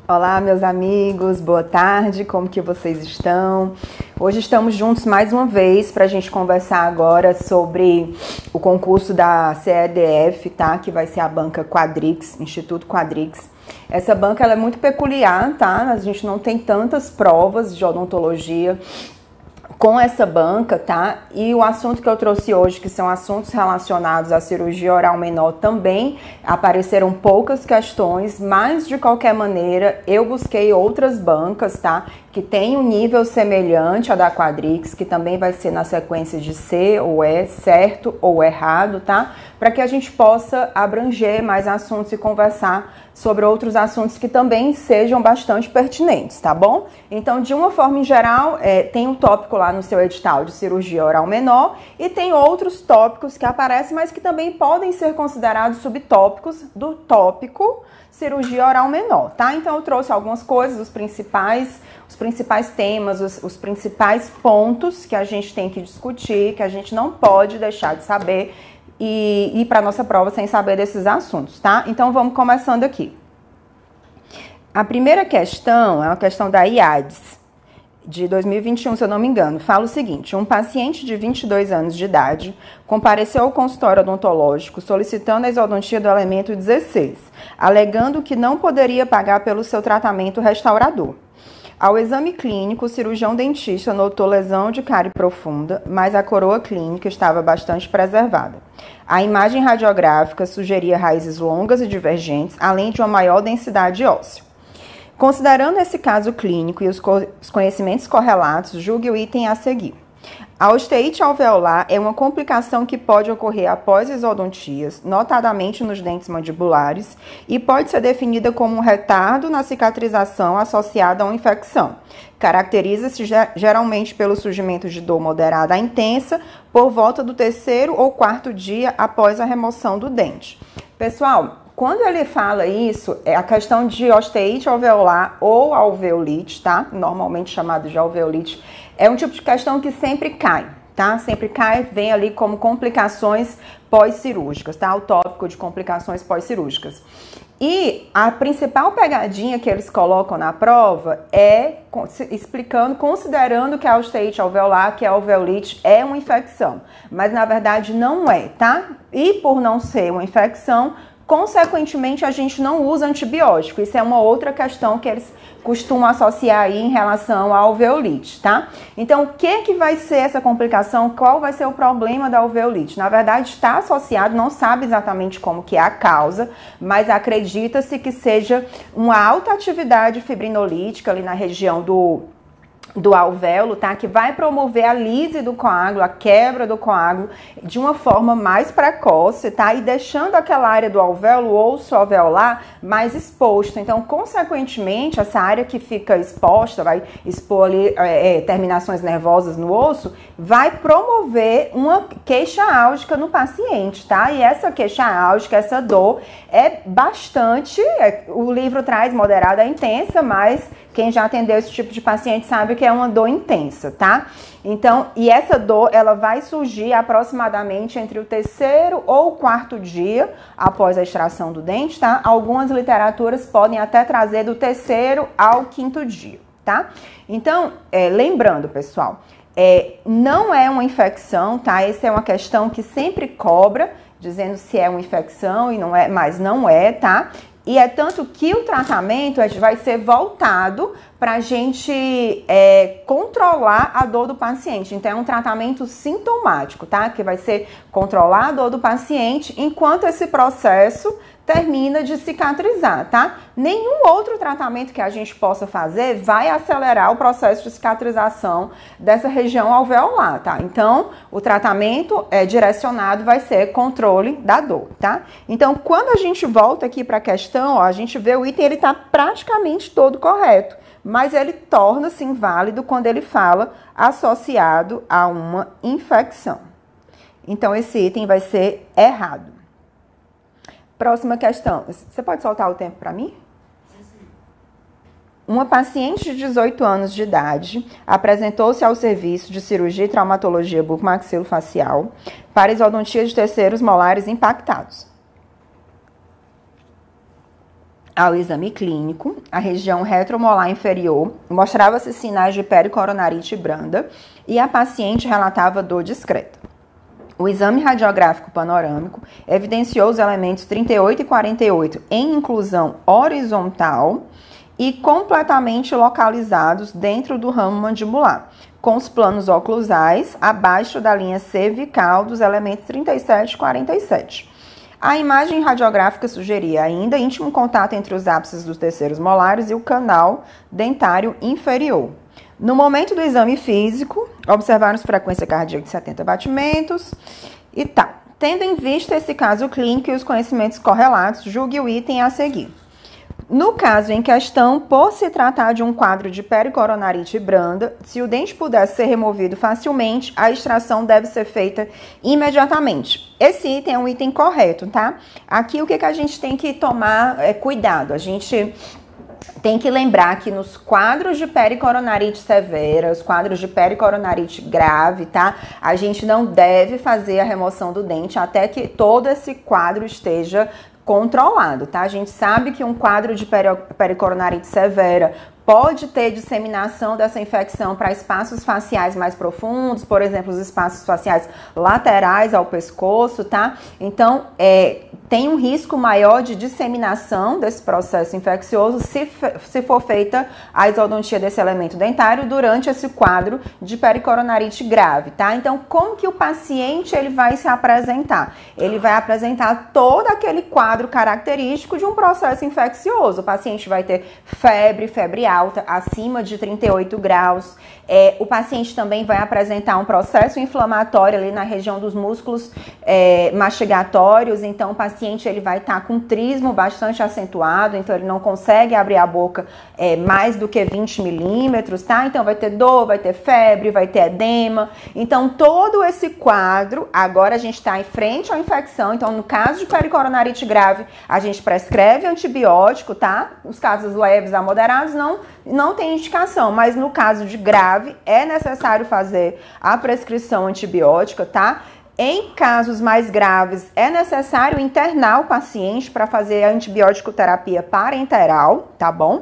Olá, meus amigos, boa tarde, como que vocês estão? Hoje estamos juntos mais uma vez para a gente conversar agora sobre o concurso da CEDF, tá? Que vai ser a banca Quadrix, Instituto Quadrix. Essa banca ela é muito peculiar, tá? A gente não tem tantas provas de odontologia com essa banca, tá? E o assunto que eu trouxe hoje, que são assuntos relacionados à cirurgia oral menor, também apareceram poucas questões, mas de qualquer maneira eu busquei outras bancas, tá? Que tem um nível semelhante à da Quadrix, que também vai ser na sequência de C ou E, certo ou errado, tá? Para que a gente possa abranger mais assuntos e conversar sobre outros assuntos que também sejam bastante pertinentes, tá bom? Então, de uma forma em geral, tem um tópico lá no seu edital de cirurgia oral menor e tem outros tópicos que aparecem, mas que também podem ser considerados subtópicos do tópico cirurgia oral menor, tá? Então, eu trouxe algumas coisas, os principais temas, os principais pontos que a gente tem que discutir, que a gente não pode deixar de saber e ir para a nossa prova sem saber desses assuntos, tá? Então, vamos começando aqui. A primeira questão é uma questão da IADS, de 2021, se eu não me engano. Fala o seguinte: um paciente de 22 anos de idade compareceu ao consultório odontológico solicitando a exodontia do elemento 16, alegando que não poderia pagar pelo seu tratamento restaurador. Ao exame clínico, o cirurgião dentista notou lesão de cárie profunda, mas a coroa clínica estava bastante preservada. A imagem radiográfica sugeria raízes longas e divergentes, além de uma maior densidade óssea. Considerando esse caso clínico e os conhecimentos correlatos, julgue o item a seguir. A osteite alveolar é uma complicação que pode ocorrer após exodontias, notadamente nos dentes mandibulares, e pode ser definida como um retardo na cicatrização associado a uma infecção. Caracteriza-se geralmente pelo surgimento de dor moderada a intensa por volta do terceiro ou quarto dia após a remoção do dente. Pessoal, quando ele fala isso, é a questão de osteite alveolar ou alveolite, tá? Normalmente chamado de alveolite. É um tipo de questão que sempre cai, tá? Sempre cai, vem ali como complicações pós-cirúrgicas, tá? O tópico de complicações pós-cirúrgicas. E a principal pegadinha que eles colocam na prova é explicando, considerando que a osteite alveolar, que é a alveolite, é uma infecção. Mas na verdade não é, tá? E por não ser uma infecção, consequentemente, a gente não usa antibiótico. Isso é uma outra questão que eles costumam associar aí em relação à alveolite, tá? Então, o que vai ser essa complicação? Qual vai ser o problema da alveolite? Na verdade, está associado, não sabe exatamente como que é a causa, mas acredita-se que seja uma alta atividade fibrinolítica ali na região do alvéolo, tá? Que vai promover a lise do coágulo, a quebra do coágulo de uma forma mais precoce, tá? E deixando aquela área do alvéolo, o osso alveolar, mais exposto. Então, consequentemente, essa área que fica exposta, vai expor ali terminações nervosas no osso, vai promover uma queixa álgica no paciente, tá? E essa queixa álgica, essa dor, é bastante... o livro traz moderada a intensa, mas quem já atendeu esse tipo de paciente sabe que é uma dor intensa, tá? Então, e essa dor, ela vai surgir aproximadamente entre o terceiro ou o quarto dia após a extração do dente, tá? Algumas literaturas podem até trazer do terceiro ao quinto dia, tá? Então, lembrando, pessoal, não é uma infecção, tá? Essa é uma questão que sempre cobra, dizendo se é uma infecção e não é, mas não é, tá? E é tanto que o tratamento vai ser voltado para a gente controlar a dor do paciente. Então, é um tratamento sintomático, tá? Que vai ser controlar a dor do paciente enquanto esse processo termina de cicatrizar, tá? Nenhum outro tratamento que a gente possa fazer vai acelerar o processo de cicatrização dessa região alveolar, tá? Então, o tratamento direcionado vai ser controle da dor, tá? Então, quando a gente volta aqui para a questão, ó, a gente vê o item, ele tá praticamente todo correto, mas ele torna-se inválido quando ele fala associado a uma infecção. Então, esse item vai ser errado. Próxima questão. Você pode soltar o tempo para mim? Uma paciente de 18 anos de idade apresentou-se ao serviço de cirurgia e traumatologia bucomaxilofacial para exodontia de terceiros molares impactados. ao exame clínico, a região retromolar inferior mostrava-se sinais de pericoronarite branda e a paciente relatava dor discreta. O exame radiográfico panorâmico evidenciou os elementos 38 e 48 em inclusão horizontal e completamente localizados dentro do ramo mandibular, com os planos oclusais abaixo da linha cervical dos elementos 37 e 47. A imagem radiográfica sugeria ainda íntimo contato entre os ápices dos terceiros molares e o canal dentário inferior. No momento do exame físico, observaram-se frequência cardíaca de 70 batimentos e tal. Tendo em vista esse caso clínico e os conhecimentos correlatos, julgue o item a seguir. No caso em questão, por se tratar de um quadro de pericoronarite branda, se o dente pudesse ser removido facilmente, a extração deve ser feita imediatamente. Esse item é um item correto, tá? Aqui o que a gente tem que tomar cuidado? A gente tem que lembrar que nos quadros de pericoronarite severa, os quadros de pericoronarite grave, tá? A gente não deve fazer a remoção do dente até que todo esse quadro esteja controlado, tá? A gente sabe que um quadro de pericoronarite severa pode ter disseminação dessa infecção para espaços faciais mais profundos, por exemplo, os espaços faciais laterais ao pescoço, tá? Então, tem um risco maior de disseminação desse processo infeccioso se for feita a isodontia desse elemento dentário durante esse quadro de pericoronarite grave, tá? Então, como que o paciente ele vai se apresentar? Ele vai apresentar todo aquele quadro característico de um processo infeccioso. O paciente vai ter febre alta, acima de 38 graus. O paciente também vai apresentar um processo inflamatório ali na região dos músculos mastigatórios. Então, o paciente ele vai estar com trismo bastante acentuado, então ele não consegue abrir a boca mais do que 20 milímetros, tá? Então, vai ter dor, vai ter febre, vai ter edema. Então, todo esse quadro, agora a gente está em frente à infecção. Então, no caso de pericoronarite grave, a gente prescreve antibiótico, tá? Os casos leves a moderados não tem indicação, mas no caso de grave, é necessário fazer a prescrição antibiótica, tá? Em casos mais graves, é necessário internar o paciente para fazer a antibiótico terapia parenteral, tá bom?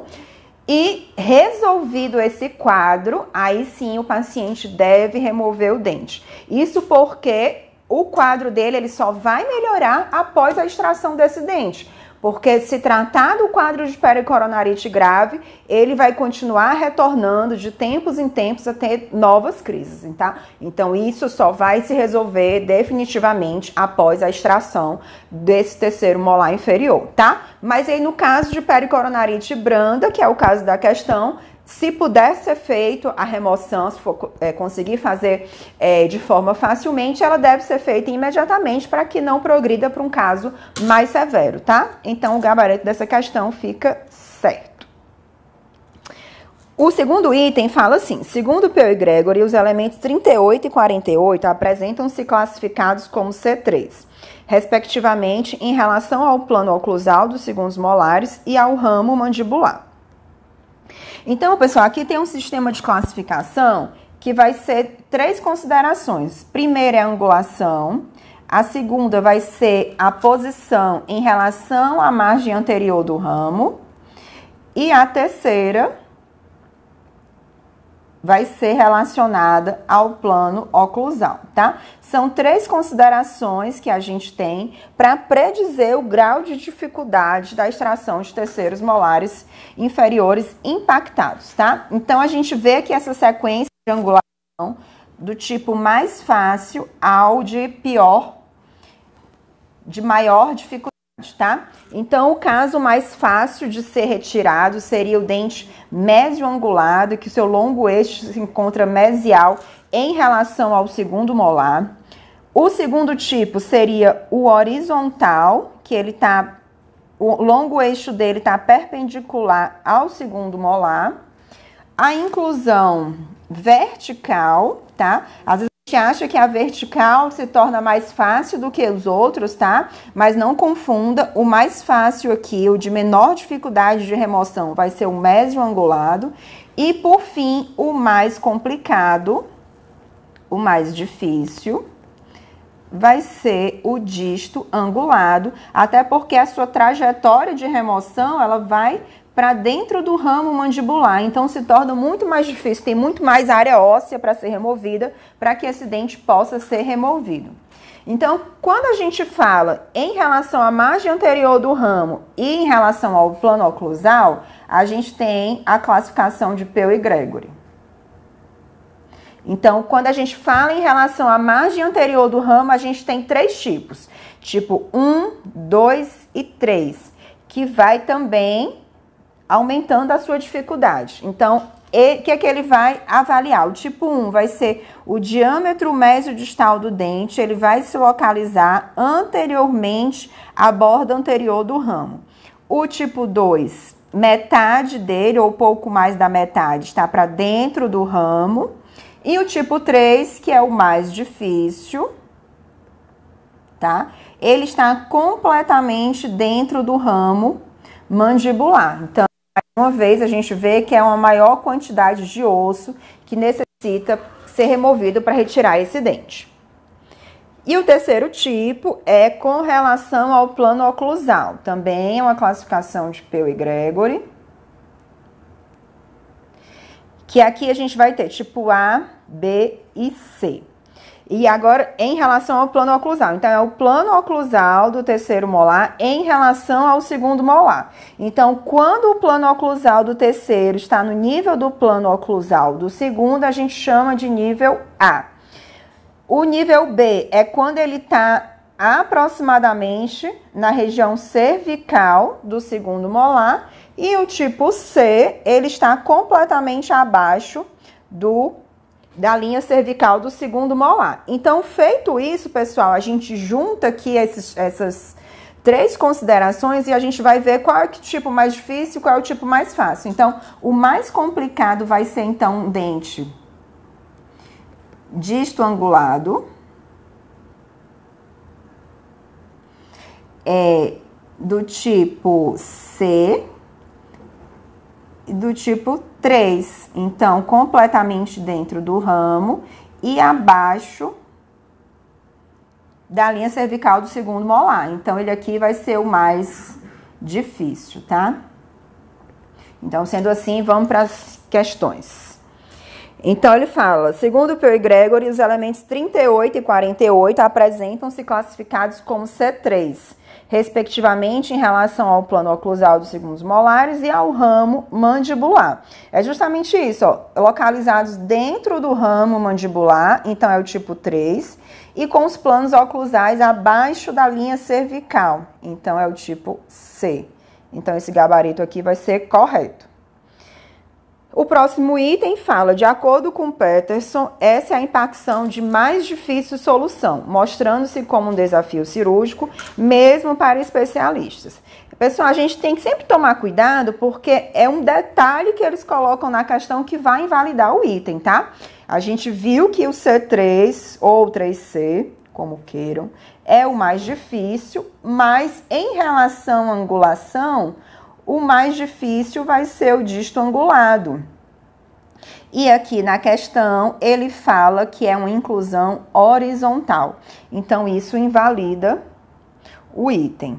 E resolvido esse quadro, aí sim o paciente deve remover o dente. Isso porque o quadro dele ele só vai melhorar após a extração desse dente. Porque se tratar do quadro de pericoronarite grave, ele vai continuar retornando de tempos em tempos a ter novas crises, tá? Então, isso só vai se resolver definitivamente após a extração desse terceiro molar inferior, tá? Mas aí, no caso de pericoronarite branda, que é o caso da questão, se puder ser feito a remoção, se for conseguir fazer de forma facilmente, ela deve ser feita imediatamente para que não progrida para um caso mais severo, tá? Então, o gabarito dessa questão fica certo. O segundo item fala assim: segundo Peu e Gregory, os elementos 38 e 48 apresentam-se classificados como C3, respectivamente em relação ao plano oclusal dos segundos molares e ao ramo mandibular. Então, pessoal, aqui tem um sistema de classificação que vai ser 3 considerações. Primeira é a angulação, a segunda vai ser a posição em relação à margem anterior do ramo e a terceira vai ser relacionada ao plano oclusal, tá? São 3 considerações que a gente tem para predizer o grau de dificuldade da extração de terceiros molares inferiores impactados, tá? Então, a gente vê aqui essa sequência de angulação do tipo mais fácil ao de pior, de maior dificuldade, tá? Então, o caso mais fácil de ser retirado seria o dente mesioangulado, que o seu longo eixo se encontra mesial em relação ao segundo molar. O segundo tipo seria o horizontal, que ele tá, o longo eixo dele está perpendicular ao segundo molar. A inclusão vertical, tá? Às vezes a gente acha que a vertical se torna mais fácil do que os outros, tá? Mas não confunda, o mais fácil aqui, o de menor dificuldade de remoção, vai ser o mesioangulado. E, por fim, o mais complicado, o mais difícil, vai ser o disto angulado, até porque a sua trajetória de remoção, ela vai para dentro do ramo mandibular, então se torna muito mais difícil, tem muito mais área óssea para ser removida, para que esse dente possa ser removido. Então, quando a gente fala em relação à margem anterior do ramo e em relação ao plano oclusal, a gente tem a classificação de Peu e Gregory. Então, quando a gente fala em relação à margem anterior do ramo, a gente tem 3 tipos. Tipo 1, 2 e 3, que vai também aumentando a sua dificuldade. Então, o que é que ele vai avaliar? O tipo 1 vai ser o diâmetro mesiodistal do dente, ele vai se localizar anteriormente à borda anterior do ramo. O tipo 2, metade dele, ou pouco mais da metade, está para dentro do ramo. E o tipo 3, que é o mais difícil, tá? Ele está completamente dentro do ramo mandibular. Então, mais uma vez, a gente vê que é uma maior quantidade de osso que necessita ser removido para retirar esse dente. E o terceiro tipo é com relação ao plano oclusal. Também é uma classificação de Peu e Gregory. Que aqui a gente vai ter tipo A, B e C. E agora, em relação ao plano oclusal. Então, é o plano oclusal do terceiro molar em relação ao segundo molar. Então, quando o plano oclusal do terceiro está no nível do plano oclusal do segundo, a gente chama de nível A. O nível B é quando ele está aproximadamente na região cervical do segundo molar. E o tipo C, ele está completamente abaixo da linha cervical do segundo molar. Então, feito isso, pessoal, a gente junta aqui essas 3 considerações e a gente vai ver qual é o tipo mais difícil, qual é o tipo mais fácil. Então, o mais complicado vai ser, então, um dente disto angulado, do tipo C, do tipo 3, então completamente dentro do ramo e abaixo da linha cervical do segundo molar. Então, ele aqui vai ser o mais difícil, tá? Então, sendo assim, vamos para as questões. Então, ele fala, segundo Peu e Gregory, os elementos 38 e 48 apresentam-se classificados como C3, respectivamente em relação ao plano oclusal dos segundos molares e ao ramo mandibular. É justamente isso, ó, localizados dentro do ramo mandibular, então é o tipo 3, e com os planos oclusais abaixo da linha cervical, então é o tipo C. Então, esse gabarito aqui vai ser correto. O próximo item fala, de acordo com Peterson, essa é a impacção de mais difícil solução, mostrando-se como um desafio cirúrgico, mesmo para especialistas. Pessoal, a gente tem que sempre tomar cuidado, porque é um detalhe que eles colocam na questão que vai invalidar o item, tá? A gente viu que o C3 ou 3C, como queiram, é o mais difícil, mas em relação à angulação, o mais difícil vai ser o disto angulado. E aqui na questão, ele fala que é uma inclusão horizontal. Então, isso invalida o item.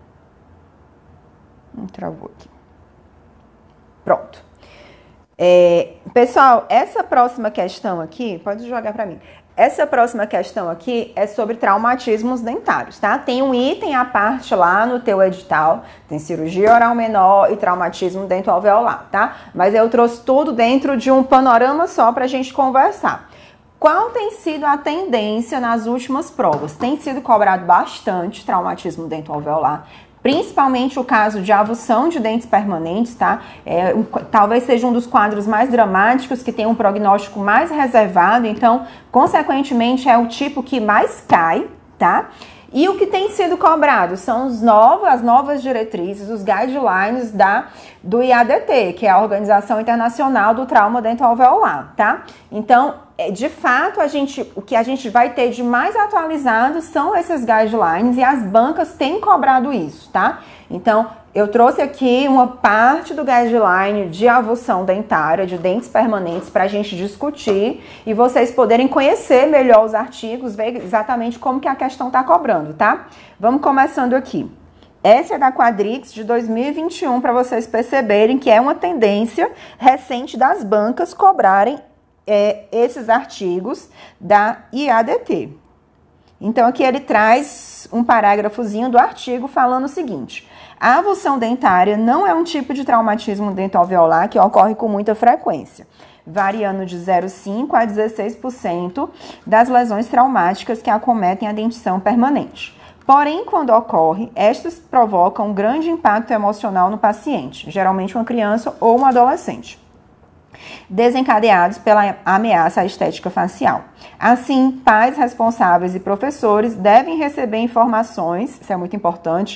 Travou aqui. Pronto. Pessoal, essa próxima questão aqui, pode jogar para mim. Essa próxima questão aqui é sobre traumatismos dentários, tá? Tem um item à parte lá no teu edital, tem cirurgia oral menor e traumatismo dentoalveolar, tá? Mas eu trouxe tudo dentro de um panorama só pra gente conversar. Qual tem sido a tendência nas últimas provas? Tem sido cobrado bastante traumatismo dentoalveolar, principalmente o caso de avulsão de dentes permanentes, tá? Talvez seja um dos quadros mais dramáticos, que tem um prognóstico mais reservado, então, consequentemente, é o tipo que mais cai, tá? E o que tem sido cobrado são as novas diretrizes, os guidelines do IADT, que é a Organização Internacional do Trauma Dentoalveolar, tá? Então, de fato, o que a gente vai ter de mais atualizado são esses guidelines e as bancas têm cobrado isso, tá? Então, eu trouxe aqui uma parte do guideline de avulsão dentária, de dentes permanentes, para a gente discutir e vocês poderem conhecer melhor os artigos, ver exatamente como que a questão está cobrando, tá? Vamos começando aqui. Essa é da Quadrix de 2021, para vocês perceberem que é uma tendência recente das bancas cobrarem esses artigos da IADT. Então, aqui ele traz um parágrafozinho do artigo falando o seguinte: a avulsão dentária não é um tipo de traumatismo dentoalveolar que ocorre com muita frequência, variando de 0,5% a 16% das lesões traumáticas que acometem a dentição permanente. Porém, quando ocorre, estas provocam um grande impacto emocional no paciente, geralmente uma criança ou um adolescente, desencadeados pela ameaça à estética facial. Assim, pais responsáveis e professores devem receber informações, isso é muito importante,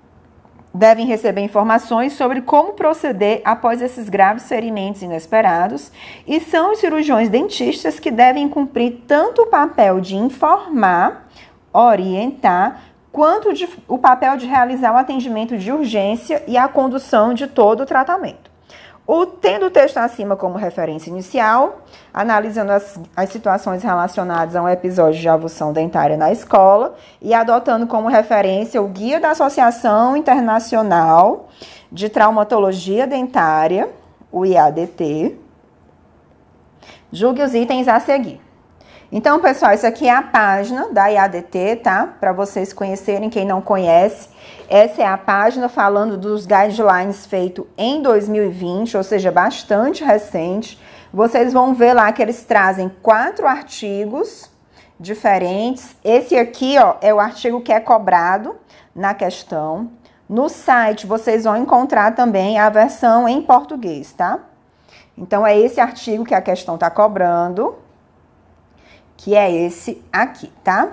devem receber informações sobre como proceder após esses graves ferimentos inesperados, e são os cirurgiões dentistas que devem cumprir tanto o papel de informar, orientar, quanto o papel de realizar o atendimento de urgência e a condução de todo o tratamento. Tendo o texto acima como referência inicial, analisando as situações relacionadas a um episódio de avulsão dentária na escola e adotando como referência o Guia da Associação Internacional de Traumatologia Dentária, o IADT, julgue os itens a seguir. Então, pessoal, isso aqui é a página da IADT, tá? Para vocês conhecerem, quem não conhece. Essa é a página falando dos guidelines feitos em 2020, ou seja, bastante recente. Vocês vão ver lá que eles trazem 4 artigos diferentes. Esse aqui, ó, é o artigo que é cobrado na questão. No site, vocês vão encontrar também a versão em português, tá? Então, é esse artigo que a questão está cobrando, que é esse aqui, tá?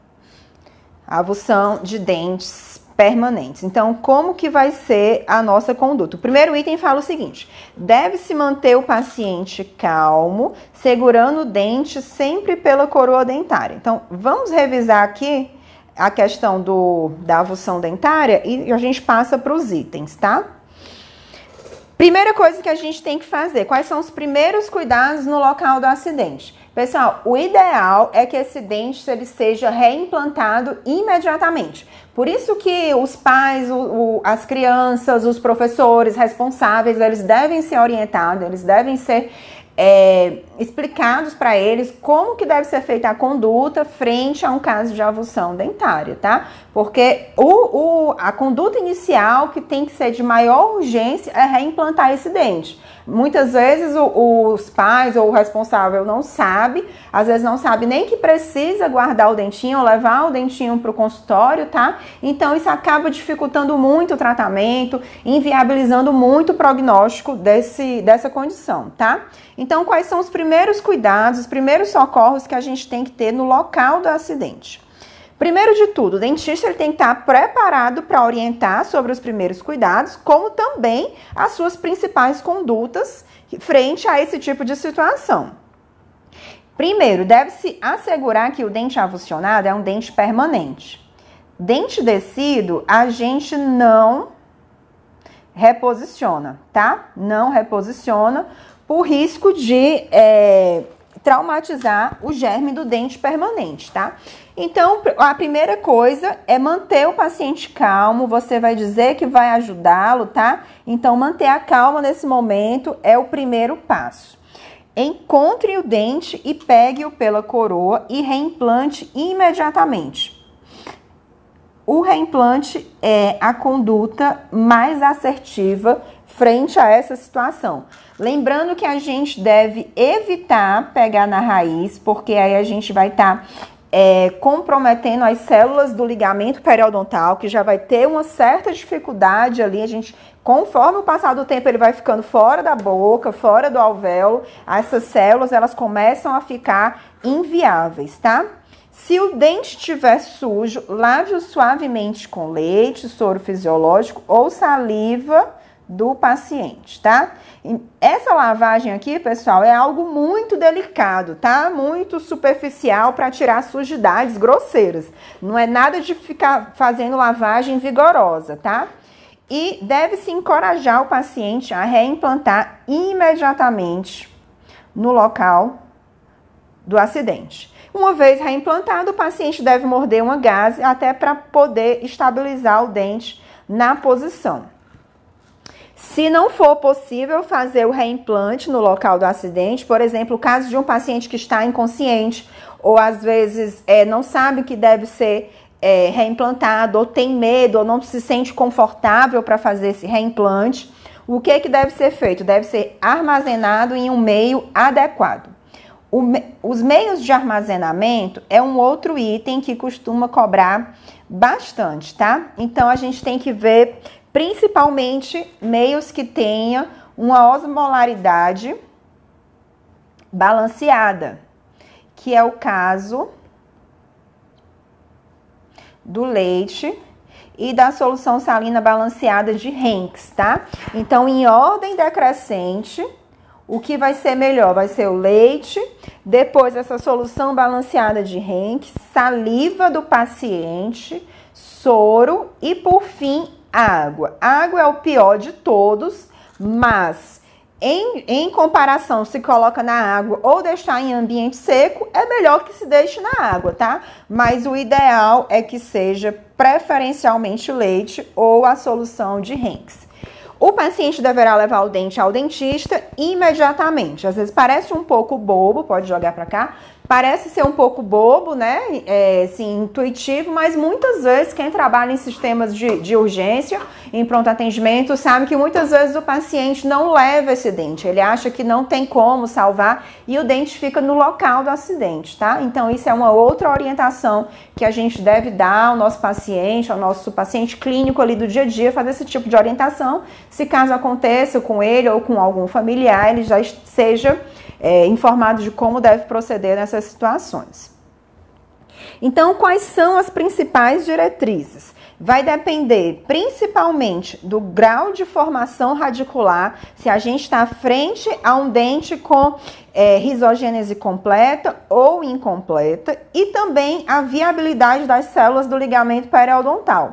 Avulsão de dentes permanentes. Então, como que vai ser a nossa conduta? O primeiro item fala o seguinte: deve-se manter o paciente calmo, segurando o dente sempre pela coroa dentária. Então, vamos revisar aqui a questão da avulsão dentária e a gente passa para os itens, tá? Primeira coisa que a gente tem que fazer: quais são os primeiros cuidados no local do acidente? Pessoal, o ideal é que esse dente ele seja reimplantado imediatamente. Por isso que os pais, as crianças, os professores responsáveis, eles devem ser orientados, eles devem ser explicados para eles como que deve ser feita a conduta frente a um caso de avulsão dentária, tá? Porque a conduta inicial que tem que ser de maior urgência é reimplantar esse dente. Muitas vezes os pais ou o responsável não sabe, às vezes não sabe nem que precisa guardar o dentinho ou levar o dentinho para o consultório, tá? Então isso acaba dificultando muito o tratamento, inviabilizando muito o prognóstico dessa condição, tá? Então quais são os primeiros cuidados, os primeiros socorros que a gente tem que ter no local do acidente? Primeiro de tudo, o dentista ele tem que estar preparado para orientar sobre os primeiros cuidados, como também as suas principais condutas frente a esse tipo de situação. Primeiro, deve-se assegurar que o dente avulsionado é um dente permanente. Dente descido, a gente não reposiciona, tá? Não reposiciona por risco de traumatizar o germe do dente permanente, tá? Então, a primeira coisa é manter o paciente calmo, você vai dizer que vai ajudá-lo, tá? Então, manter a calma nesse momento é o primeiro passo. Encontre o dente e pegue-o pela coroa e reimplante imediatamente. O reimplante é a conduta mais assertiva frente a essa situação. Lembrando que a gente deve evitar pegar na raiz, porque aí a gente vai estar comprometendo as células do ligamento periodontal, que já vai ter uma certa dificuldade ali. A gente, conforme o passar do tempo, ele vai ficando fora da boca, fora do alvéolo. Essas células, elas começam a ficar inviáveis, tá? Se o dente estiver sujo, lave-o suavemente com leite, soro fisiológico ou saliva do paciente, tá? Essa lavagem aqui, pessoal, é algo muito delicado, tá? Muito superficial para tirar sujidades grosseiras. Não é nada de ficar fazendo lavagem vigorosa, tá? E deve-se encorajar o paciente a reimplantar imediatamente no local do acidente. Uma vez reimplantado, o paciente deve morder uma gaze até para poder estabilizar o dente na posição. Se não for possível fazer o reimplante no local do acidente, por exemplo, o caso de um paciente que está inconsciente ou às vezes não sabe que deve ser reimplantado, ou tem medo, ou não se sente confortável para fazer esse reimplante, o que deve ser feito? Deve ser armazenado em um meio adequado. Os meios de armazenamento é um outro item que costuma cobrar bastante, tá? Então, a gente tem que ver principalmente meios que tenham uma osmolaridade balanceada, que é o caso do leite e da solução salina balanceada de Henck's, tá? Então, em ordem decrescente, o que vai ser melhor? Vai ser o leite, depois essa solução balanceada de Henck's, saliva do paciente, soro e, por fim, água. A água é o pior de todos, mas em comparação, se coloca na água ou deixar em ambiente seco, é melhor que se deixe na água, tá? Mas o ideal é que seja preferencialmente o leite ou a solução de Henck's. O paciente deverá levar o dente ao dentista imediatamente. Às vezes parece um pouco bobo, pode jogar para cá. Parece ser um pouco bobo, né? Assim, intuitivo, mas muitas vezes quem trabalha em sistemas de urgência, em pronto atendimento, sabe que muitas vezes o paciente não leva esse dente. Ele acha que não tem como salvar e o dente fica no local do acidente, tá? Então, isso é uma outra orientação que a gente deve dar ao nosso paciente clínico ali do dia a dia, fazer esse tipo de orientação. Se caso aconteça com ele ou com algum familiar, ele já seja informado de como deve proceder nessas situações. Então, quais são as principais diretrizes? Vai depender principalmente do grau de formação radicular, se a gente está frente a um dente com risogênese completa ou incompleta, e também a viabilidade das células do ligamento periodontal.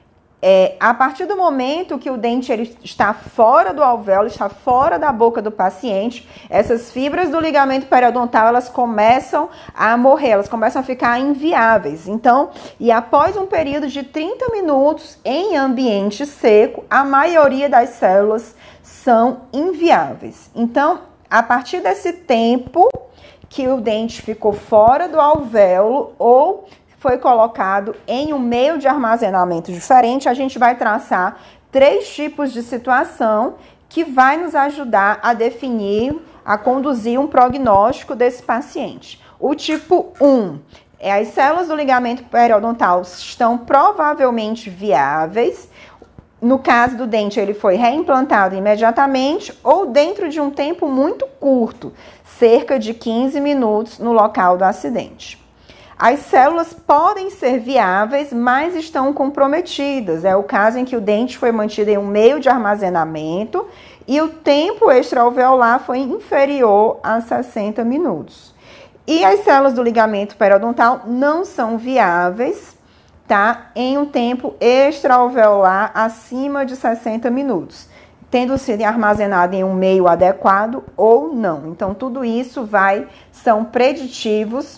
A partir do momento que o dente ele está fora do alvéolo, está fora da boca do paciente, essas fibras do ligamento periodontal, elas começam a morrer, elas começam a ficar inviáveis. Então, e após um período de 30 minutos em ambiente seco, a maioria das células são inviáveis. Então, a partir desse tempo que o dente ficou fora do alvéolo ou foi colocado em um meio de armazenamento diferente, a gente vai traçar 3 tipos de situação que vai nos ajudar a definir, a conduzir um prognóstico desse paciente. O tipo 1 as células do ligamento periodontal estão provavelmente viáveis. No caso do dente, ele foi reimplantado imediatamente ou dentro de um tempo muito curto, cerca de 15 minutos no local do acidente. As células podem ser viáveis, mas estão comprometidas. É o caso em que o dente foi mantido em um meio de armazenamento e o tempo extra-alveolar foi inferior a 60 minutos. E as células do ligamento periodontal não são viáveis, tá? Em um tempo extra-alveolar acima de 60 minutos, tendo sido armazenado em um meio adequado ou não. Então, tudo isso são preditivos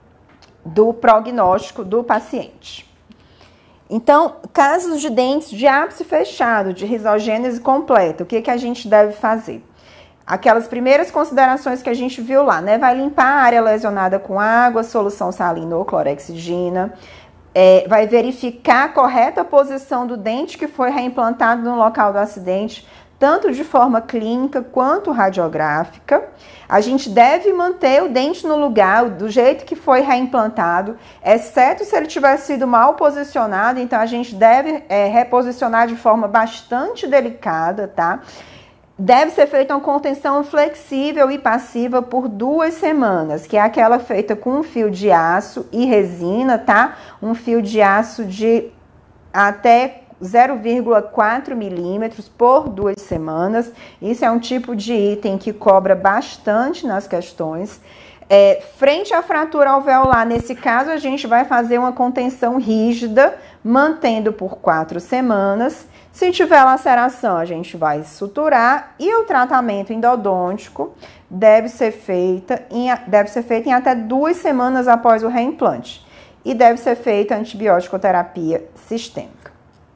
do prognóstico do paciente. Então, casos de dentes de ápice fechado, de risogênese completa, o que a gente deve fazer? Aquelas primeiras considerações que a gente viu lá, né? Vai limpar a área lesionada com água, solução salina ou clorexidina, vai verificar a correta posição do dente que foi reimplantado no local do acidente, tanto de forma clínica quanto radiográfica. A gente deve manter o dente no lugar, do jeito que foi reimplantado, exceto se ele tiver sido mal posicionado, então a gente deve reposicionar de forma bastante delicada, tá? Deve ser feita uma contenção flexível e passiva por 2 semanas, que é aquela feita com um fio de aço e resina, tá? Um fio de aço de até 0,4 milímetros por 2 semanas. Isso é um tipo de item que cobra bastante nas questões. Frente à fratura alveolar, nesse caso, a gente vai fazer uma contenção rígida, mantendo por 4 semanas. Se tiver laceração, a gente vai suturar e o tratamento endodôntico deve ser feito em até 2 semanas após o reimplante e deve ser feita antibiótico-terapia sistêmica.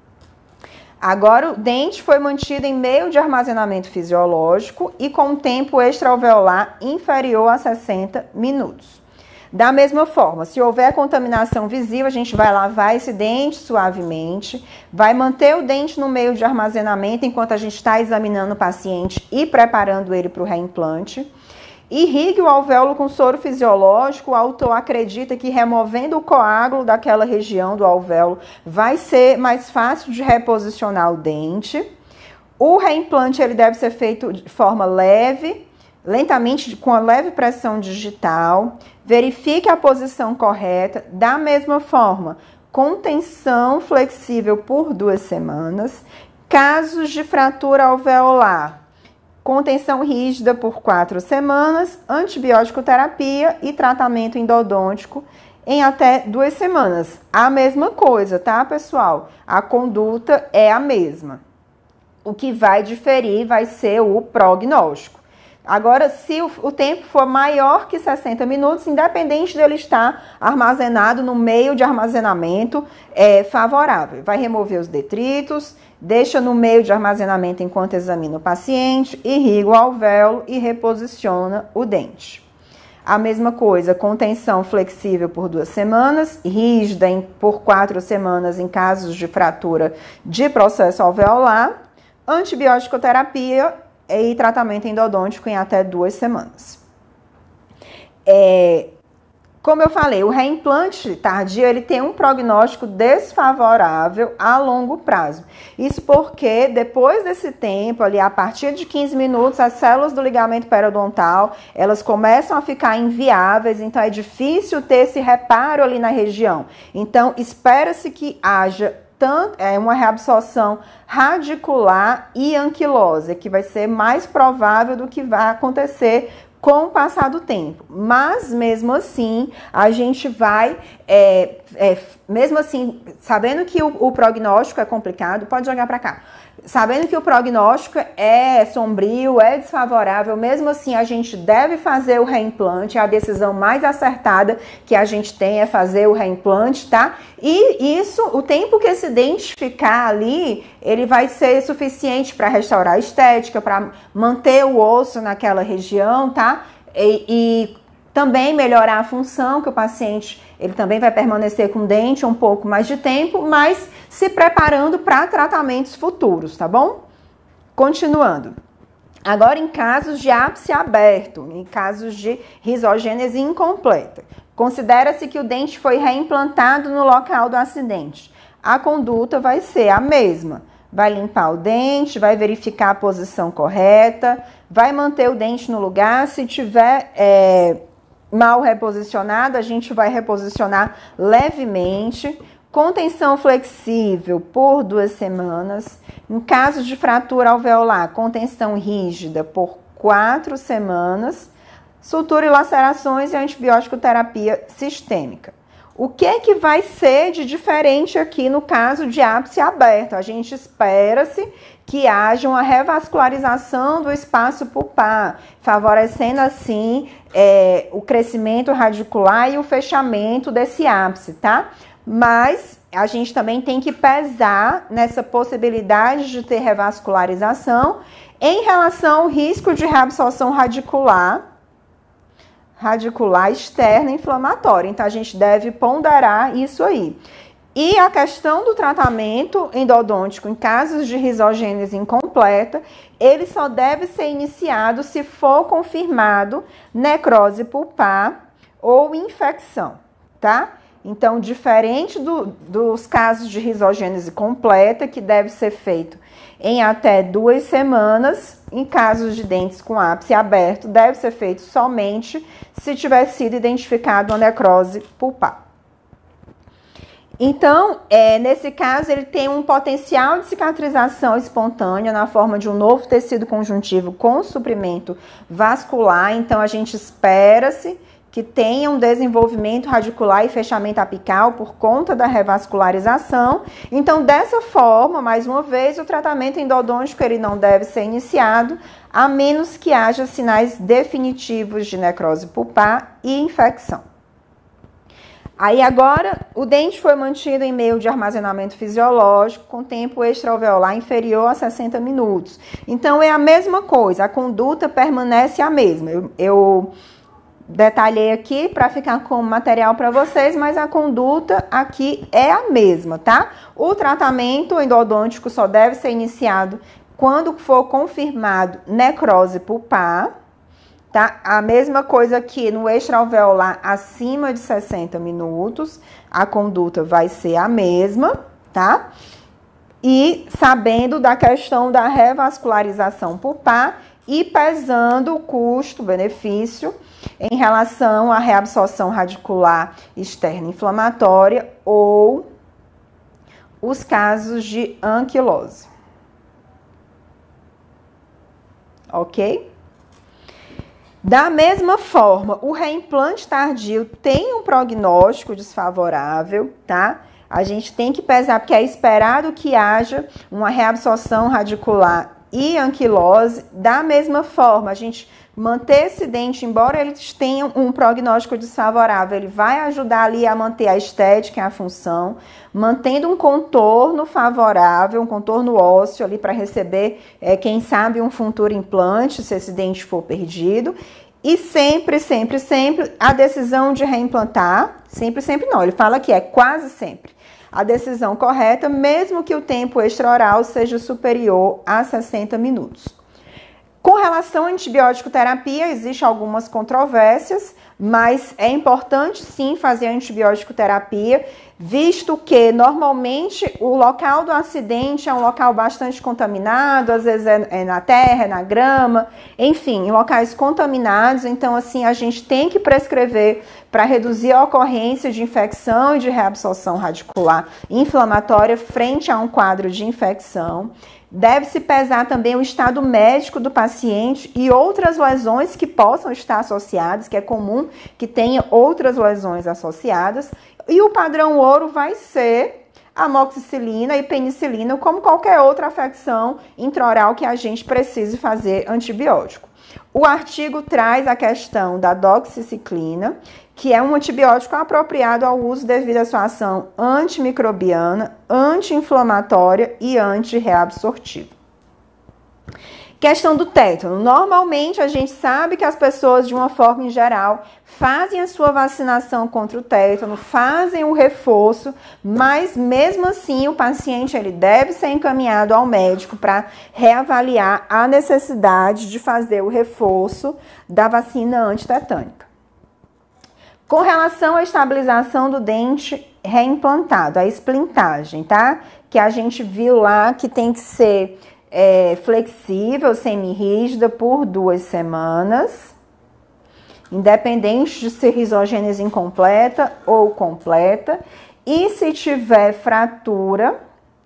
Agora, o dente foi mantido em meio de armazenamento fisiológico e com tempo extraalveolar inferior a 60 minutos. Da mesma forma, se houver contaminação visível, a gente vai lavar esse dente suavemente, vai manter o dente no meio de armazenamento enquanto a gente está examinando o paciente e preparando ele para o reimplante. Irrigue o alvéolo com soro fisiológico. O autor acredita que removendo o coágulo daquela região do alvéolo vai ser mais fácil de reposicionar o dente. O reimplante ele deve ser feito de forma leve, lentamente, com a leve pressão digital. Verifique a posição correta. Da mesma forma, contenção flexível por 2 semanas. Casos de fratura alveolar, contenção rígida por 4 semanas, antibiótico terapia e tratamento endodôntico em até 2 semanas. A mesma coisa, tá, pessoal? A conduta é a mesma. O que vai diferir vai ser o prognóstico. Agora, se o tempo for maior que 60 minutos, independente dele estar armazenado no meio de armazenamento, é favorável. Vai remover os detritos, deixa no meio de armazenamento enquanto examina o paciente, irriga o alvéolo e reposiciona o dente. A mesma coisa, contenção flexível por 2 semanas, rígida por 4 semanas em casos de fratura de processo alveolar, antibiótico terapia e tratamento endodôntico em até 2 semanas. Como eu falei, o reimplante tardio ele tem um prognóstico desfavorável a longo prazo. Isso porque depois desse tempo, ali a partir de 15 minutos, as células do ligamento periodontal, elas começam a ficar inviáveis, então é difícil ter esse reparo ali na região. Então, espera-se que haja uma reabsorção radicular e anquilose, que vai ser mais provável do que vai acontecer com o passar do tempo. Mas, mesmo assim, a gente vai, mesmo assim, sabendo que o prognóstico é complicado, pode jogar para cá. Sabendo que o prognóstico é sombrio, é desfavorável, mesmo assim a gente deve fazer o reimplante. A decisão mais acertada que a gente tem é fazer o reimplante, tá? E isso, o tempo que esse dente ficar ali, ele vai ser suficiente para restaurar a estética, para manter o osso naquela região, tá? E também melhorar a função, que o paciente ele também vai permanecer com o dente um pouco mais de tempo, mas se preparando para tratamentos futuros, tá bom? Continuando. Agora, em casos de ápice aberto, em casos de risogênese incompleta, considera-se que o dente foi reimplantado no local do acidente. A conduta vai ser a mesma. Vai limpar o dente, vai verificar a posição correta, vai manter o dente no lugar. Se tiver mal reposicionado, a gente vai reposicionar levemente. Contenção flexível por 2 semanas. Em casos de fratura alveolar, contenção rígida por 4 semanas. Sutura e lacerações e antibiótico terapia sistêmica. O que é que vai ser de diferente aqui no caso de ápice aberto? A gente espera-se que haja uma revascularização do espaço pulpar, favorecendo assim o crescimento radicular e o fechamento desse ápice, tá? Mas a gente também tem que pesar nessa possibilidade de ter revascularização em relação ao risco de reabsorção radicular externa inflamatória. Então, a gente deve ponderar isso aí. E a questão do tratamento endodôntico em casos de risogênese incompleta, ele só deve ser iniciado se for confirmado necrose pulpar ou infecção, tá? Então, diferente dos casos de risogênese completa, que deve ser feito em até 2 semanas, em casos de dentes com ápice aberto, deve ser feito somente se tiver sido identificado uma necrose pulpar. Então, nesse caso, ele tem um potencial de cicatrização espontânea na forma de um novo tecido conjuntivo com suprimento vascular. Então, a gente espera-se que tenha um desenvolvimento radicular e fechamento apical por conta da revascularização. Então, dessa forma, mais uma vez, o tratamento endodôntico ele não deve ser iniciado, a menos que haja sinais definitivos de necrose pulpar e infecção. Aí agora, o dente foi mantido em meio de armazenamento fisiológico com tempo extra-alveolar inferior a 60 minutos. Então, é a mesma coisa, a conduta permanece a mesma. Eu detalhei aqui para ficar como material para vocês, mas a conduta aqui é a mesma, tá? O tratamento endodôntico só deve ser iniciado quando for confirmado necrose pulpar. Tá? A mesma coisa aqui no extra-alveolar acima de 60 minutos, a conduta vai ser a mesma, tá? E sabendo da questão da revascularização pulpar e pesando o custo-benefício em relação à reabsorção radicular externa inflamatória ou os casos de anquilose. Ok? Da mesma forma, o reimplante tardio tem um prognóstico desfavorável, tá? A gente tem que pesar, porque é esperado que haja uma reabsorção radicular e anquilose. Da mesma forma, a gente manter esse dente, embora eles tenham um prognóstico desfavorável, ele vai ajudar ali a manter a estética e a função, mantendo um contorno favorável, um contorno ósseo ali para receber, quem sabe, um futuro implante, se esse dente for perdido. E sempre, sempre, sempre, a decisão de reimplantar, sempre, sempre não, ele fala que é quase sempre a decisão correta, mesmo que o tempo extraoral seja superior a 60 minutos. Com relação à antibiótico terapia, existem algumas controvérsias, mas é importante sim fazer a antibiótico terapia, visto que normalmente o local do acidente é um local bastante contaminado, às vezes é na terra, é na grama, enfim, em locais contaminados. Então, assim, a gente tem que prescrever para reduzir a ocorrência de infecção e de reabsorção radicular inflamatória frente a um quadro de infecção. Deve-se pesar também o estado médico do paciente e outras lesões que possam estar associadas, que é comum que tenha outras lesões associadas. E o padrão ouro vai ser amoxicilina e penicilina, como qualquer outra afecção intraoral que a gente precise fazer antibiótico. O artigo traz a questão da doxiciclina, que é um antibiótico apropriado ao uso devido à sua ação antimicrobiana, anti-inflamatória e anti-reabsortiva. Questão do tétano. Normalmente a gente sabe que as pessoas, de uma forma em geral, fazem a sua vacinação contra o tétano, fazem o reforço, mas mesmo assim o paciente ele deve ser encaminhado ao médico para reavaliar a necessidade de fazer o reforço da vacina antitetânica. Com relação à estabilização do dente reimplantado, a esplintagem, tá? Que a gente viu lá que tem que ser flexível, semi-rígida por 2 semanas, independente de ser risogênese incompleta ou completa. E se tiver fratura,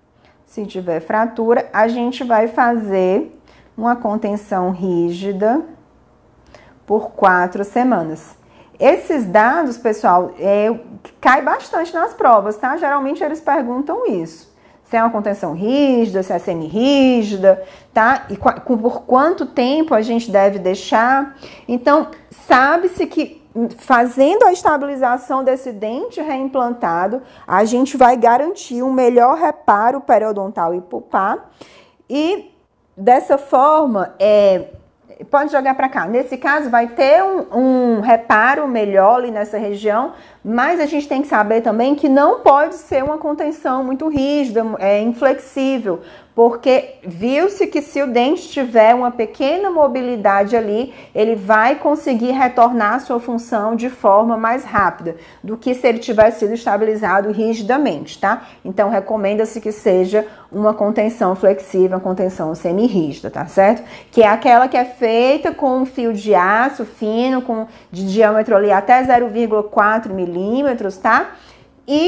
a gente vai fazer uma contenção rígida por 4 semanas. Esses dados, pessoal, cai bastante nas provas, tá? Geralmente eles perguntam isso. Se é uma contenção rígida, se é semi-rígida, tá? E por quanto tempo a gente deve deixar. Então, sabe-se que fazendo a estabilização desse dente reimplantado, a gente vai garantir um melhor reparo periodontal e pulpar. E dessa forma, pode jogar para cá. Nesse caso, vai ter um reparo melhor ali nessa região, mas a gente tem que saber também que não pode ser uma contenção muito rígida, inflexível, porque viu-se que se o dente tiver uma pequena mobilidade ali, ele vai conseguir retornar à sua função de forma mais rápida do que se ele tivesse sido estabilizado rigidamente, tá? Então, recomenda-se que seja uma contenção flexível, uma contenção semi-rígida, tá certo? Que é aquela que é feita com um fio de aço fino, de diâmetro ali até 0,4 milímetros, tá? E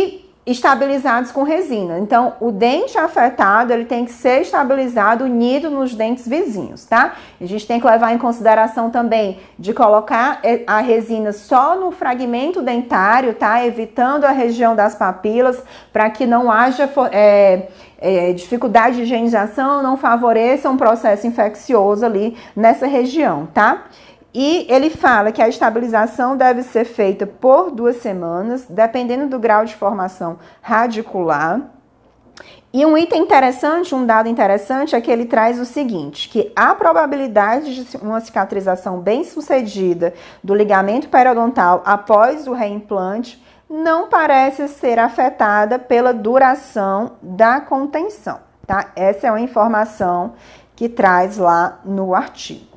estabilizados com resina. Então, o dente afetado, ele tem que ser estabilizado, unido nos dentes vizinhos, tá? A gente tem que levar em consideração também de colocar a resina só no fragmento dentário, tá? Evitando a região das papilas, para que não haja dificuldade de higienização, não favoreça um processo infeccioso ali nessa região, tá? E ele fala que a estabilização deve ser feita por 2 semanas, dependendo do grau de formação radicular. E um item interessante, um dado interessante, é que ele traz o seguinte, que a probabilidade de uma cicatrização bem-sucedida do ligamento periodontal após o reimplante não parece ser afetada pela duração da contenção, tá? Essa é uma informação que traz lá no artigo.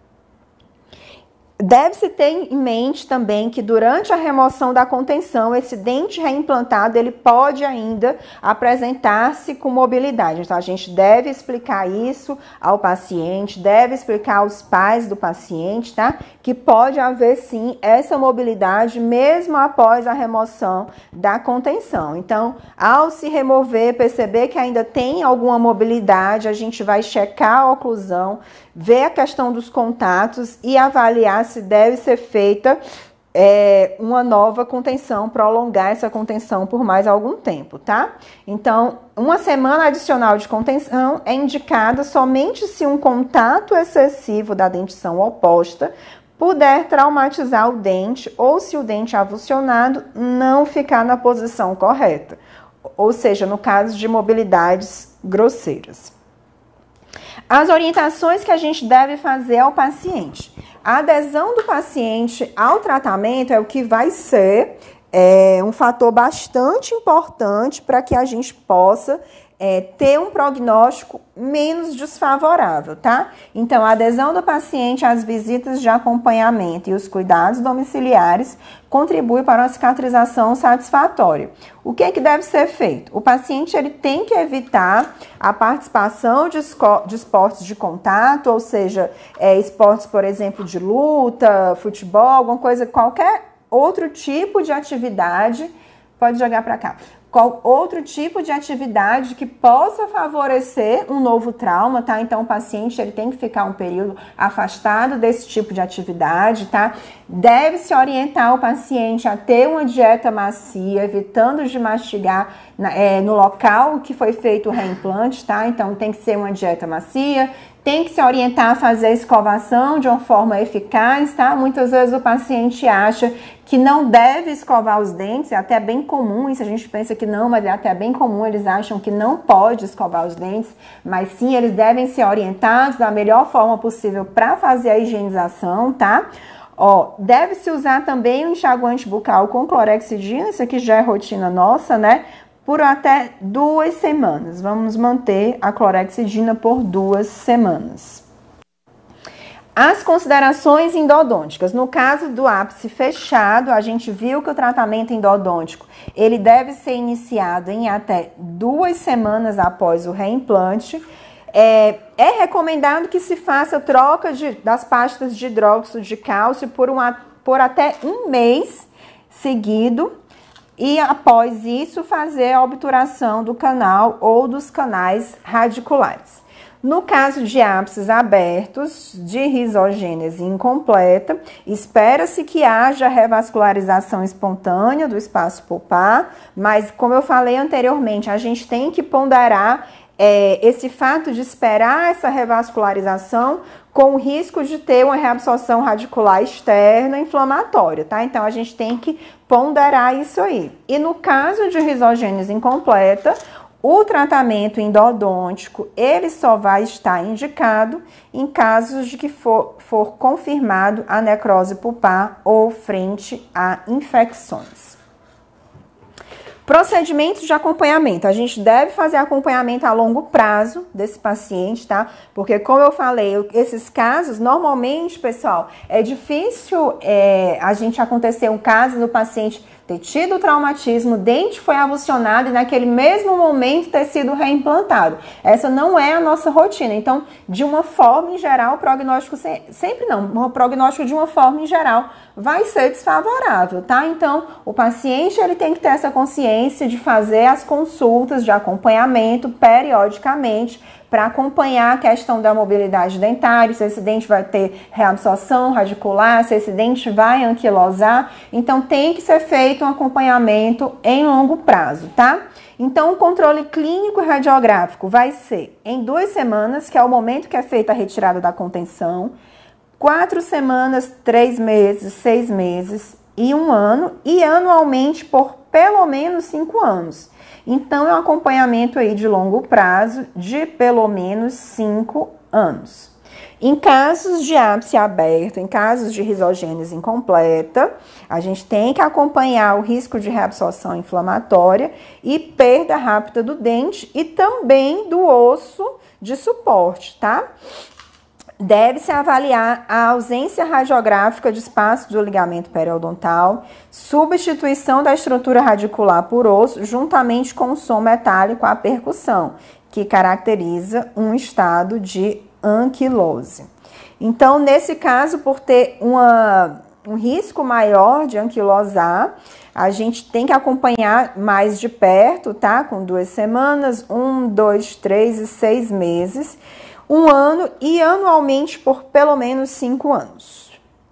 Deve-se ter em mente também que durante a remoção da contenção, esse dente reimplantado, ele pode ainda apresentar-se com mobilidade. Então, a gente deve explicar isso ao paciente, deve explicar aos pais do paciente, tá? Que pode haver, sim, essa mobilidade mesmo após a remoção da contenção. Então, ao se remover, perceber que ainda tem alguma mobilidade, a gente vai checar a oclusão, ver a questão dos contatos e avaliar se deve ser feita uma nova contenção, prolongar essa contenção por mais algum tempo, tá? Então, 1 semana adicional de contenção é indicada somente se um contato excessivo da dentição oposta puder traumatizar o dente ou se o dente avulsionado não ficar na posição correta, ou seja, no caso de mobilidades grosseiras. As orientações que a gente deve fazer ao paciente. A adesão do paciente ao tratamento é o que vai ser um fator bastante importante para que a gente possa ter um prognóstico menos desfavorável, tá? Então, a adesão do paciente às visitas de acompanhamento e os cuidados domiciliares contribui para uma cicatrização satisfatória. O que deve ser feito? O paciente ele tem que evitar a participação de esportes de contato, ou seja, esportes, por exemplo, de luta, futebol, alguma coisa, qualquer outro tipo de atividade, pode jogar para cá. Qual outro tipo de atividade que possa favorecer um novo trauma, tá? Então, o paciente ele tem que ficar um período afastado desse tipo de atividade, tá? Deve-se orientar o paciente a ter uma dieta macia, evitando de mastigar no local que foi feito o reimplante, tá? Então, tem que ser uma dieta macia. Tem que se orientar a fazer a escovação de uma forma eficaz, tá? Muitas vezes o paciente acha que não deve escovar os dentes, é até bem comum, isso a gente pensa que não, mas é até bem comum, eles acham que não pode escovar os dentes, mas sim, eles devem ser orientados da melhor forma possível para fazer a higienização, tá? Deve-se usar também o enxaguante bucal com clorexidina, isso aqui já é rotina nossa, né? Por até 2 semanas. Vamos manter a clorexidina por 2 semanas. As considerações endodônticas. No caso do ápice fechado, a gente viu que o tratamento endodôntico ele deve ser iniciado em até 2 semanas após o reimplante. É recomendado que se faça troca das pastas de hidróxido de cálcio por até 1 mês seguido. E após isso, fazer a obturação do canal ou dos canais radiculares. No caso de ápices abertos, de rizogênese incompleta, espera-se que haja revascularização espontânea do espaço pulpar, mas como eu falei anteriormente, a gente tem que ponderar esse fato de esperar essa revascularização com o risco de ter uma reabsorção radicular externa inflamatória, tá? Então, a gente tem que ponderar isso aí. E no caso de rizogênese incompleta, o tratamento endodôntico, ele só vai estar indicado em casos de que for confirmado a necrose pulpar ou frente a infecções. Procedimentos de acompanhamento. A gente deve fazer acompanhamento a longo prazo desse paciente, tá? Porque, como eu falei, esses casos, normalmente, pessoal, é difícil a gente acontecer um caso do paciente ter tido o traumatismo, o dente foi avulsionado e naquele mesmo momento ter sido reimplantado. Essa não é a nossa rotina. Então, de uma forma em geral, o prognóstico sempre não, o prognóstico de uma forma em geral vai ser desfavorável, tá? Então, o paciente ele tem que ter essa consciência de fazer as consultas de acompanhamento periodicamente para acompanhar a questão da mobilidade dentária, se esse dente vai ter reabsorção radicular, se esse dente vai anquilosar. Então, tem que ser feito um acompanhamento em longo prazo, tá? Então, o controle clínico e radiográfico vai ser em 2 semanas, que é o momento que é feita a retirada da contenção, 4 semanas, 3 meses, 6 meses e 1 ano, e anualmente por pelo menos 5 anos. Então, é um acompanhamento aí de longo prazo de pelo menos 5 anos. Em casos de ápice aberto, em casos de risogênese incompleta, a gente tem que acompanhar o risco de reabsorção inflamatória e perda rápida do dente e também do osso de suporte, tá? Deve-se avaliar a ausência radiográfica de espaço do ligamento periodontal, substituição da estrutura radicular por osso, juntamente com o som metálico à percussão, que caracteriza um estado de anquilose. Então, nesse caso, por ter um risco maior de anquilosar, a gente tem que acompanhar mais de perto, tá? Com 2 semanas, 1, 2, 3 e 6 meses. 1 ano e anualmente por pelo menos 5 anos.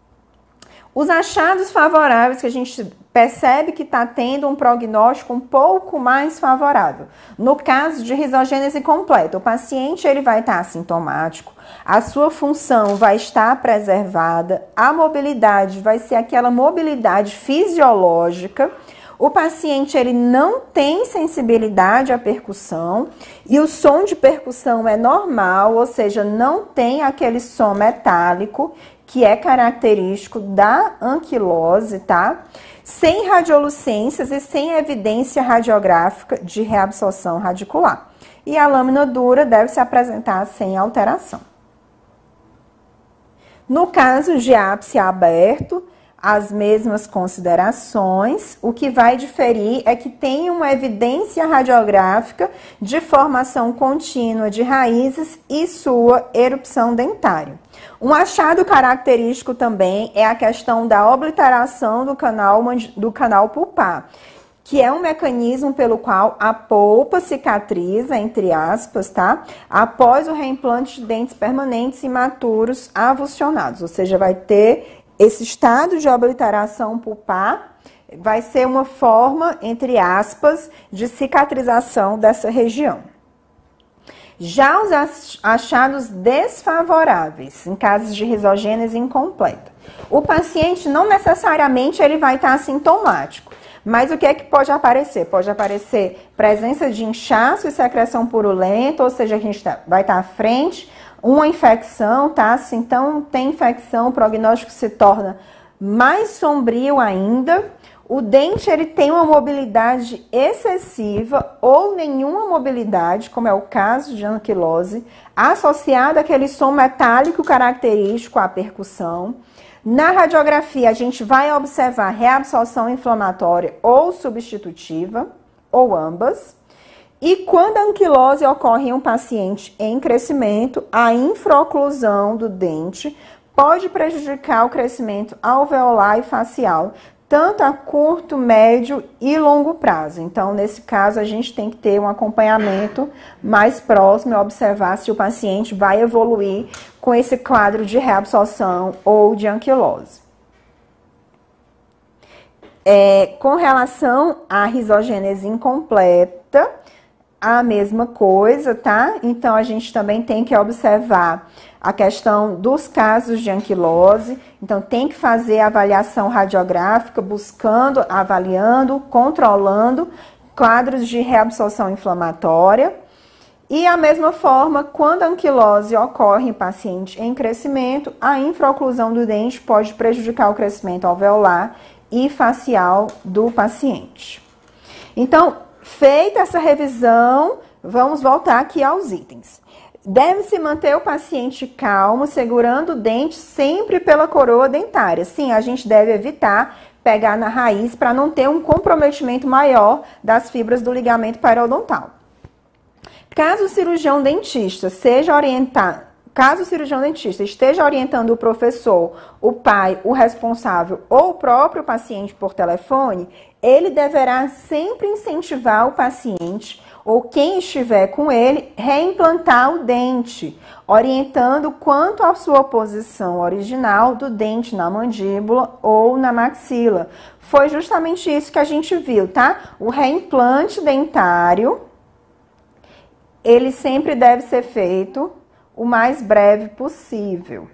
Os achados favoráveis que a gente percebe que está tendo um prognóstico um pouco mais favorável. No caso de risogênese completa, o paciente ele vai estar assintomático, a sua função vai estar preservada, a mobilidade vai ser aquela mobilidade fisiológica. O paciente ele não tem sensibilidade à percussão e o som de percussão é normal, ou seja, não tem aquele som metálico que é característico da anquilose, tá? Sem radiolucências e sem evidência radiográfica de reabsorção radicular. E a lâmina dura deve se apresentar sem alteração. No caso de ápice aberto, as mesmas considerações, o que vai diferir é que tem uma evidência radiográfica de formação contínua de raízes e sua erupção dentária. Um achado característico também é a questão da obliteração do canal pulpar, que é um mecanismo pelo qual a polpa cicatriza, entre aspas, tá? Após o reimplante de dentes permanentes imaturos avulsionados, ou seja, vai ter esse estado de obliteração pulpar, vai ser uma forma, entre aspas, de cicatrização dessa região. Já os achados desfavoráveis, em casos de risogênese incompleta. O paciente não necessariamente ele vai estar assintomático, mas o que é que pode aparecer? Pode aparecer presença de inchaço e secreção purulenta, ou seja, a gente vai estar à frente uma infecção, tá? Se então tem infecção, o prognóstico se torna mais sombrio ainda. O dente ele tem uma mobilidade excessiva ou nenhuma mobilidade, como é o caso de anquilose, associada àquele som metálico característico à percussão. Na radiografia, a gente vai observar reabsorção inflamatória ou substitutiva, ou ambas. E quando a anquilose ocorre em um paciente em crescimento, a infraoclusão do dente pode prejudicar o crescimento alveolar e facial, tanto a curto, médio e longo prazo. Então, nesse caso, a gente tem que ter um acompanhamento mais próximo e observar se o paciente vai evoluir com esse quadro de reabsorção ou de anquilose. Com relação à risogênese incompleta, a mesma coisa, tá? Então, a gente também tem que observar a questão dos casos de anquilose. Então, tem que fazer a avaliação radiográfica, buscando, avaliando, controlando quadros de reabsorção inflamatória. E, a mesma forma, quando a anquilose ocorre em paciente em crescimento, a infraoclusão do dente pode prejudicar o crescimento alveolar e facial do paciente. Então, feita essa revisão, vamos voltar aqui aos itens. Deve-se manter o paciente calmo, segurando o dente sempre pela coroa dentária. Sim, a gente deve evitar pegar na raiz para não ter um comprometimento maior das fibras do ligamento periodontal. Caso o cirurgião dentista esteja orientando o professor, o pai, o responsável ou o próprio paciente por telefone, ele deverá sempre incentivar o paciente ou quem estiver com ele reimplantar o dente, orientando quanto à sua posição original do dente na mandíbula ou na maxila. Foi justamente isso que a gente viu, tá? O reimplante dentário, ele sempre deve ser feito o mais breve possível.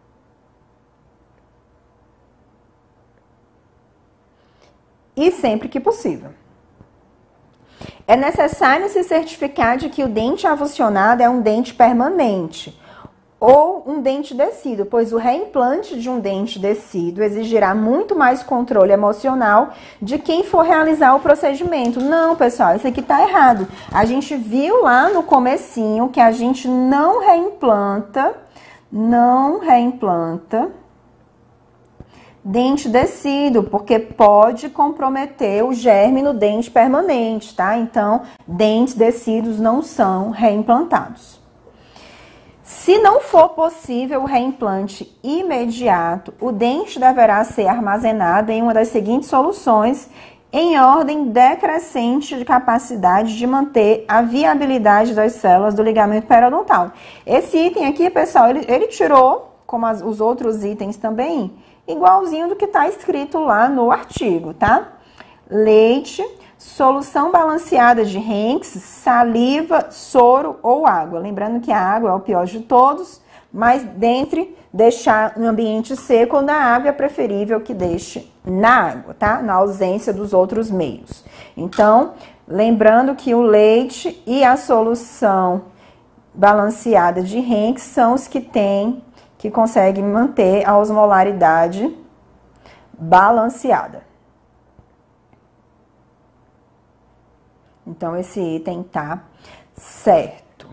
E sempre que possível. É necessário se certificar de que o dente avulsionado é um dente permanente ou um dente descido, pois o reimplante de um dente descido exigirá muito mais controle emocional de quem for realizar o procedimento. Não, pessoal, isso aqui tá errado. A gente viu lá no comecinho que a gente não reimplanta dente descido, porque pode comprometer o germe no dente permanente, tá? Então, dentes descidos não são reimplantados. Se não for possível o reimplante imediato, o dente deverá ser armazenado em uma das seguintes soluções, em ordem decrescente de capacidade de manter a viabilidade das células do ligamento periodontal. Esse item aqui, pessoal, ele tirou, como os outros itens também, igualzinho do que está escrito lá no artigo, tá? Leite, solução balanceada de Henck's, saliva, soro ou água. Lembrando que a água é o pior de todos, mas dentre deixar no ambiente seco ou na água é preferível que deixe na água, tá? Na ausência dos outros meios. Então, lembrando que o leite e a solução balanceada de Henck's são os que conseguem manter a osmolaridade balanceada. Então, esse item tá certo.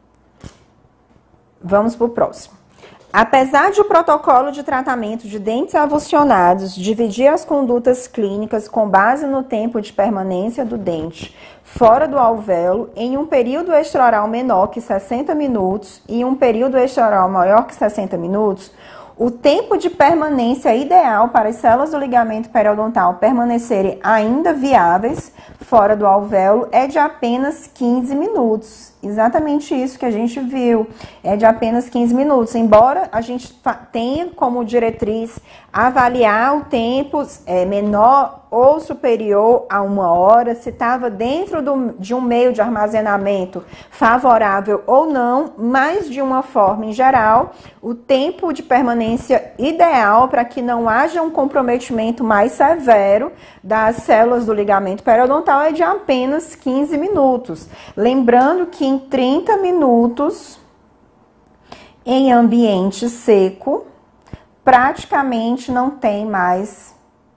Vamos para o próximo. Apesar de o protocolo de tratamento de dentes avulsionados dividir as condutas clínicas com base no tempo de permanência do dente fora do alvéolo em um período extraoral menor que 60 minutos e um período extraoral maior que 60 minutos, o tempo de permanência ideal para as células do ligamento periodontal permanecerem ainda viáveis fora do alvéolo é de apenas 15 minutos. Exatamente isso que a gente viu, é de apenas 15 minutos. Embora a gente tenha como diretriz avaliar o tempo menor ou superior a 1 hora, se estava dentro de um meio de armazenamento favorável ou não, mas de uma forma em geral, o tempo de permanência ideal para que não haja um comprometimento mais severo das células do ligamento periodontal é de apenas 15 minutos. Lembrando que em 30 minutos, em ambiente seco, praticamente não tem mais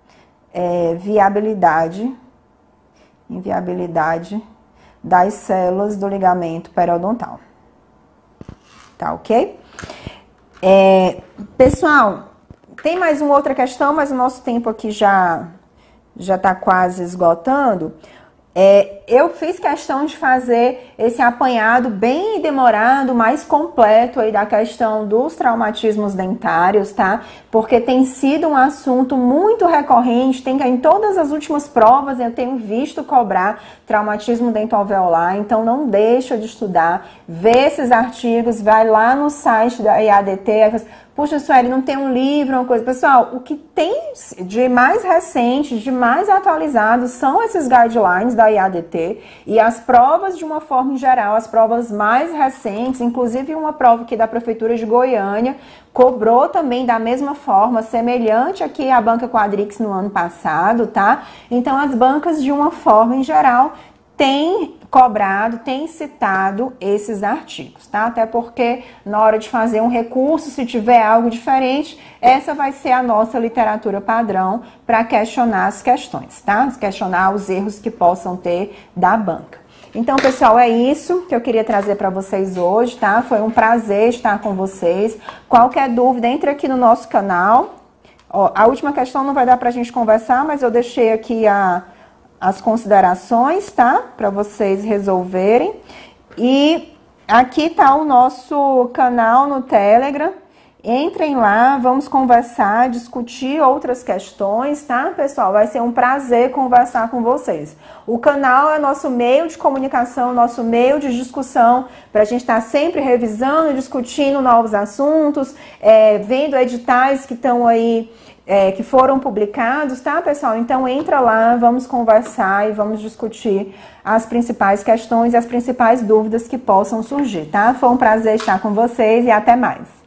inviabilidade das células do ligamento periodontal. Tá ok? Pessoal, tem mais uma outra questão, mas o nosso tempo aqui já está quase esgotando. Eu fiz questão de fazer esse apanhado bem demorado, mais completo aí da questão dos traumatismos dentários, tá? Porque tem sido um assunto muito recorrente, em todas as últimas provas eu tenho visto cobrar traumatismo dentoalveolar, então não deixa de estudar, vê esses artigos, vai lá no site da IADT, puxa, Sueli, não tem um livro, uma coisa. Pessoal, o que tem de mais recente, de mais atualizado, são esses guidelines da IADT e as provas de uma forma em geral, as provas mais recentes, inclusive uma prova aqui da Prefeitura de Goiânia, cobrou também da mesma forma, semelhante aqui à banca Quadrix no ano passado, tá? Então, as bancas, de uma forma em geral, têm cobrado, tem citado esses artigos, tá? Até porque na hora de fazer um recurso, se tiver algo diferente, essa vai ser a nossa literatura padrão para questionar as questões, tá? Questionar os erros que possam ter da banca. Então, pessoal, é isso que eu queria trazer para vocês hoje, tá? Foi um prazer estar com vocês. Qualquer dúvida, entre aqui no nosso canal, Ó, a última questão não vai dar pra gente conversar, mas eu deixei aqui as considerações, tá? Para vocês resolverem. E aqui tá o nosso canal no Telegram. Entrem lá, vamos conversar, discutir outras questões, tá, pessoal? Vai ser um prazer conversar com vocês. O canal é nosso meio de comunicação, nosso meio de discussão, para a gente estar sempre revisando, discutindo novos assuntos, vendo editais que estão aí, que foram publicados, tá, pessoal? Então entra lá, vamos conversar e vamos discutir as principais questões e as principais dúvidas que possam surgir, tá? Foi um prazer estar com vocês e até mais.